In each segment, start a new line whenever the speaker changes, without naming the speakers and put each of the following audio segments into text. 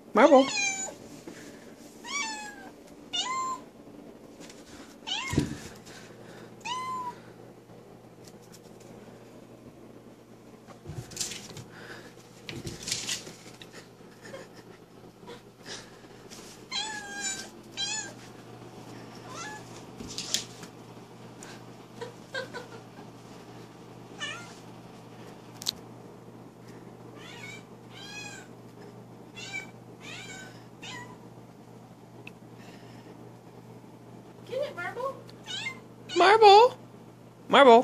Marble.
Get it, Marble.
Marble. Marble.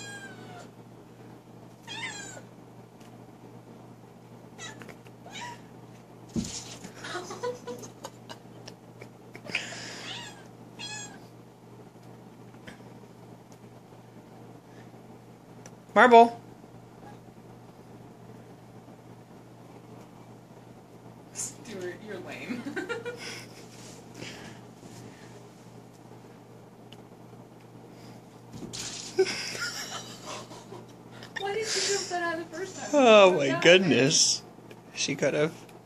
Marble.
Stuart, you're lame. Why did you jump that out the first time?
Oh my goodness. She could have.